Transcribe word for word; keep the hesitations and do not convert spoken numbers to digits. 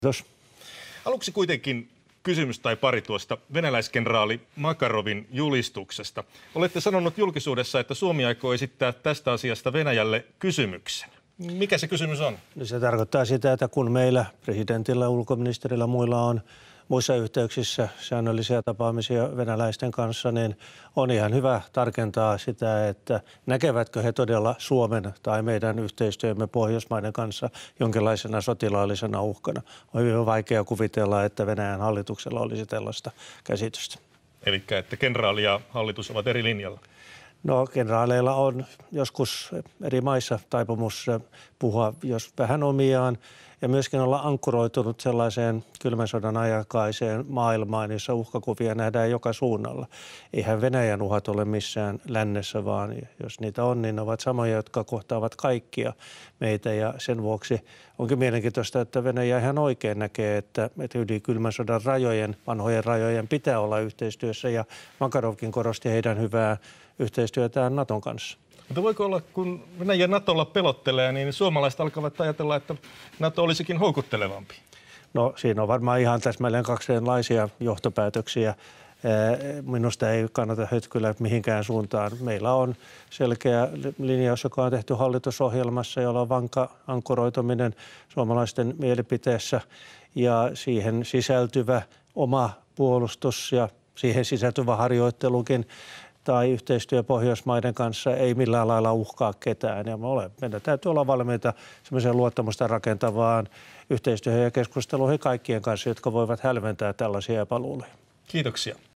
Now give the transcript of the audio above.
Kiitos. Aluksi kuitenkin kysymys tai pari tuosta venäläiskenraali Makarovin julistuksesta. Olette sanonut julkisuudessa, että Suomi aikoo esittää tästä asiasta Venäjälle kysymyksen. Mikä se kysymys on? No se tarkoittaa sitä, että kun meillä presidentillä, ulkoministerillä ja muilla on muissa yhteyksissä säännöllisiä tapaamisia venäläisten kanssa, niin on ihan hyvä tarkentaa sitä, että näkevätkö he todella Suomen tai meidän yhteistyömme Pohjoismaiden kanssa jonkinlaisena sotilaallisena uhkana. On hyvin vaikea kuvitella, että Venäjän hallituksella olisi tällaista käsitystä. Eli että kenraali ja hallitus ovat eri linjalla. No, kenraaleilla on joskus eri maissa taipumus puhua, jos vähän omiaan, ja myöskin olla ankkuroitunut sellaiseen kylmän sodan aikaiseen maailmaan, jossa uhkakuvia nähdään joka suunnalla. Eihän Venäjän uhat ole missään lännessä, vaan jos niitä on, niin ne ovat samoja, jotka kohtaavat kaikkia meitä. Ja sen vuoksi onkin mielenkiintoista, että Venäjä ihan oikein näkee, että, että yli kylmän sodan rajojen, vanhojen rajojen pitää olla yhteistyössä. Ja Makarovkin korosti heidän hyvää yhteistyötään Naton kanssa. Mutta voiko olla, kun Venäjä Natolla pelottelee, niin suomalaiset alkavat ajatella, että Nato olisikin houkuttelevampi? No siinä on varmaan ihan täsmälleen kaksenlaisia johtopäätöksiä. Minusta ei kannata hötkyillä mihinkään suuntaan. Meillä on selkeä linjaus, joka on tehty hallitusohjelmassa, jolla on vankka ankkuroituminen suomalaisten mielipiteessä ja siihen sisältyvä oma puolustus ja siihen sisältyvä harjoittelukin tai yhteistyö Pohjoismaiden kanssa ei millään lailla uhkaa ketään. Ja me olemme, meidän täytyy olla valmiita semmoiseen luottamusta rakentavaan yhteistyöhön ja keskusteluihin kaikkien kanssa, jotka voivat hälventää tällaisia epäluuloja. Kiitoksia.